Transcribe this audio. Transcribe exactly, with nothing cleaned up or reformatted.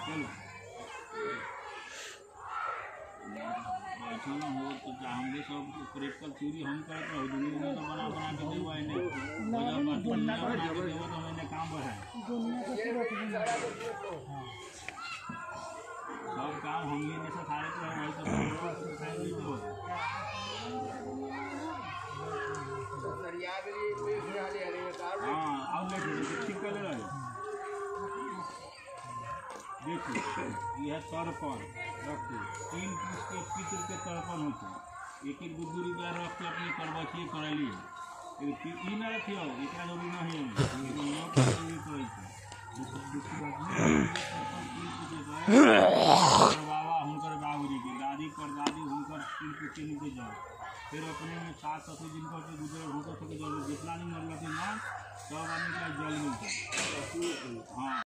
बैठो ना हो तो चाहेंगे सब क्रिटिकल थ्योरी हम करते रहो दुनिया में तो बना बना के देवा है नहीं दुनिया बना के देवा तो मैंने काम बढ़ाए सब काम हम ही ने सारे तो वही तो फैमिली तो हाँ आउटलेट ठीक कर ले देखिए यह तर्पण रखिए तीन पीस के पितृ के तर्पण होते एक एक दू दू रुपया रख के अपने करबचिए करा लिए ई ना रखियो एकरा जरूरी नहीं है बाबा हुनकर बाबूजी के दादी पर दादी हुनकर तीन पुष्टि नीचे जाओ फिर अपने में सात ससुर जिनकर के गुजर होकर जितना नहीं मरल सब आने का जल मिलता हाँ।